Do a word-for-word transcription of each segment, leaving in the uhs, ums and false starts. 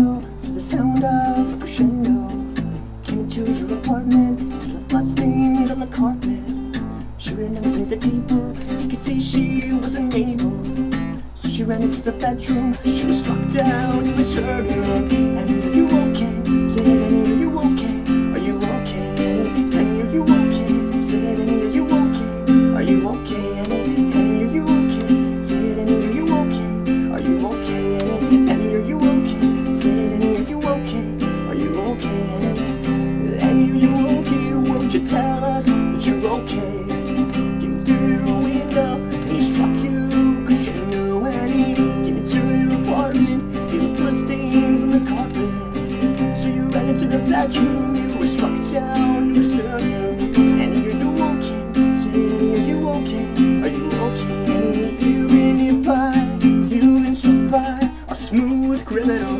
crescendo, to the sound of a crescendo. Came into your apartment, there's a bloodstains on the carpet. She ran underneath the table, you could see she wasn't able. So she ran into the bedroom, she was struck down, it was her room. And are you okay? Said, Annie, are you okay? Are you okay, Annie? Annie, are you okay? Said, Annie, are you okay? Are you okay, Annie? Annie, are you okay? Said, Annie, are you okay? Are you okay, Annie? Annie, are you okay? Said, Annie, are you okay? Are you okay, Annie? Annie, are you okay? Won't you tell us that you're okay? Came through the window and he struck you, 'cause you knew when he came into your apartment, there were bloodstains on the carpet. So you ran into the bedroom, you were struck down, you were served you. Annie, are you okay? Said, Annie, are you okay? Are you okay, Annie? You've been hit by, you've been struck by a smooth criminal.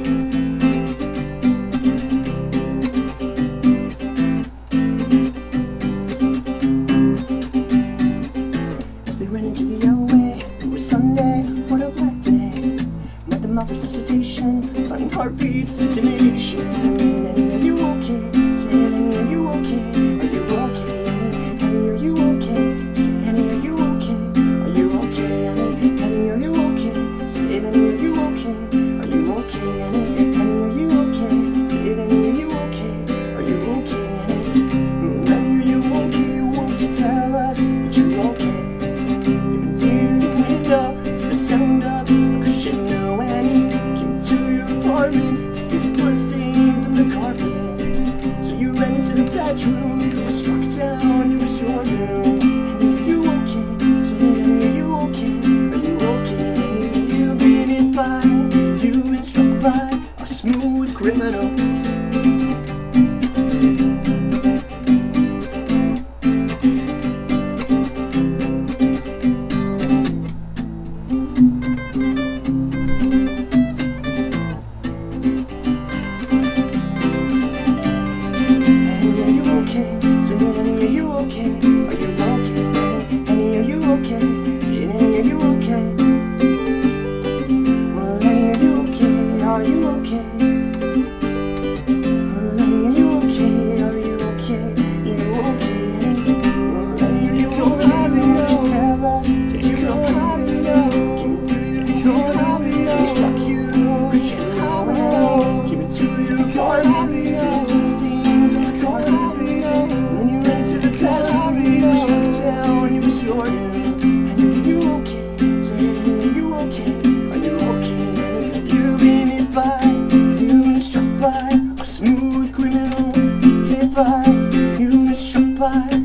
Into the alleyway, it was Sunday, what a black day. Met them out resuscitation, finding heartbeats, intimidation. Annie, are you okay? Say, Annie, are you okay? Are you okay, Annie? Annie, are you okay? Say, Annie, are you okay? Are you okay, Annie? Annie, are you okay? Say, Annie, are you okay? Are you okay, Annie? Annie, are you okay? Say, Annie, are you okay? Are you okay, Annie? Annie, are you okay? Won't you tell us that you're okay? To the sound of a crescendo, and he came to your apartment with bloodstains on the carpet. So you ran into the bedroom, you were struck down, you were your room. Annie, are you okay? Said, Annie, are you okay? Are you okay? Annie, you've been hit by, you've been struck by a smooth criminal. Are you okay? Well, Annie, are you okay? Are you okay? You okay, Annie? Well, Annie, are you okay? Won't you tell us that you're okay? Came through your apartment, he struck you, 'cause you know came into your apartment, bloodstains on the carpet. And then you ran into the bedroom, you were struck down, you were sure. Annie, are you okay? Say, Annie, are you okay? Are you okay, Annie? You've been hit by, you've been struck by a smooth criminal. Hit by, you've been struck by